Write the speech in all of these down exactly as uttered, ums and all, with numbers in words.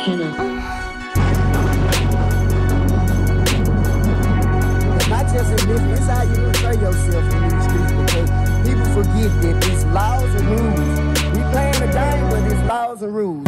CANA. Not just in business, it's how you portray yourself in these streets, because people forget that it's laws and rules. We playing a game, but it's laws and rules.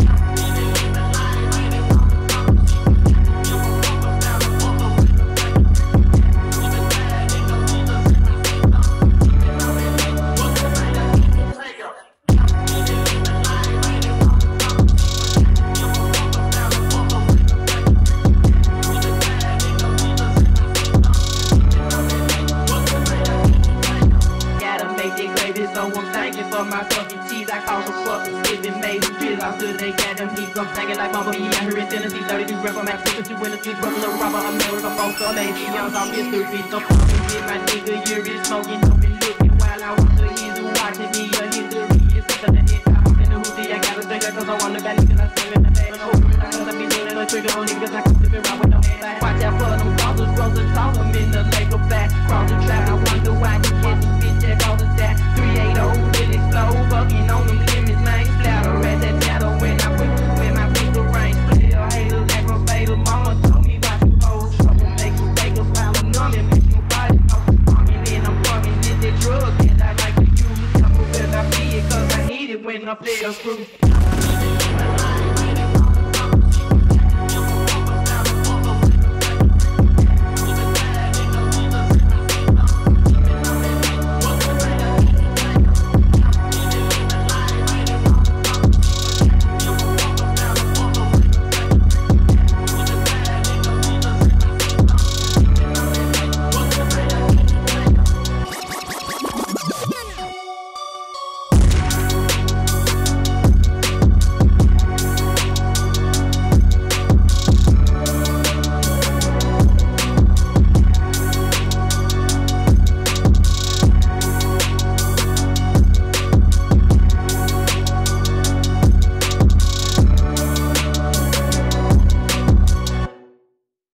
So I'm thanking for my fucking cheese. I call some fucking skipping, made them drill out till they got them heat. I'm thinking like Mama B, I heard in Tennessee, thirty-two rep, I'm at fifty-two in the street, brother, rubber, America, folks, all lazy, young, I'm mystery. So fucking get my nigga, you're smoking, don't be looking while I want to hear you watching me, a history. It's such a hit, I'm in the hoodie, I gotta drink cause I want to bad niggas, I swim in the bag. I gotta be doing it, no trigger on niggas, I can flip it around with no head. Watch out for them causes, rolls and toss them in the leg of back. Cross the track, I wonder why you can't see bitch that causes that. three eighty, really slow, bucking on them limits, man. Splatter at that shadow when I put when my people range. Player, haters, act from fatal. Mama told me about you hoes. Trouble make you take a pile of numbing, make you body. And then I'm fucking, did that drug that I like to use. I'm moving, I feel it, cause I hate it when I play a screw.